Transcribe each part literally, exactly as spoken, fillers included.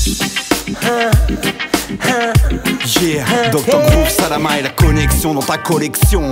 Yeah, docteur Groove, Salama et la connexion dans ta collection.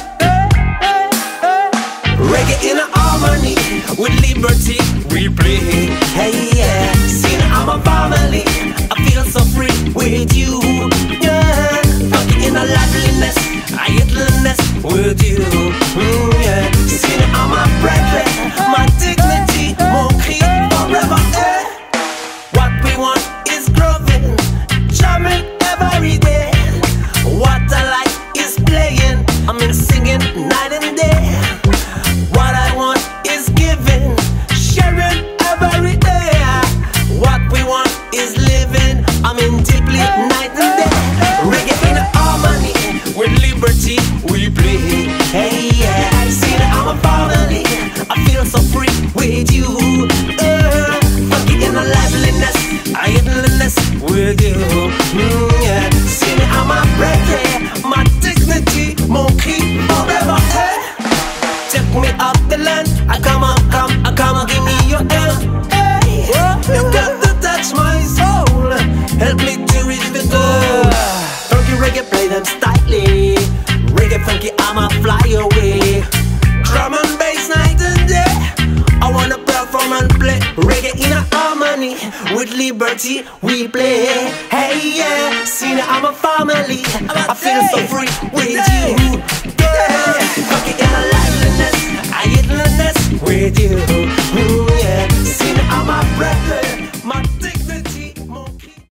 Reggae in harmony with liberty we play. Hey yeah, sing I'm a family. I feel so free with you. Yeah, funky in a liveliness, I idleness with you. Mm, yeah, sing I'm a brethren, my dignity, mon cri forever. Eh. What we want is growing, jamming every day. What I like is playing, I mean singing night and day. What I want is giving, sharing every day. What we want is living, I mean deeply night and day. Reggae in harmony, with liberty we play. Hey yeah, see that I'm a family, I feel so free with you. Uh, funky in the liveliness, I idleness with you. Mm, yeah, see that I'm a breath, my dignity, mon cri forever. Eh. Take me up the land, I come on, come, I come on, give me your hand. Hey, you got to touch my soul, help me to reach the goal. Funky reggae, play them styly. Reggae funky, I'ma fly away. Drum and bass night and day, I wanna perform and play. Reggae in a harmony, with liberty we play. Hey yeah, see now I'm a family, I feel so free with you.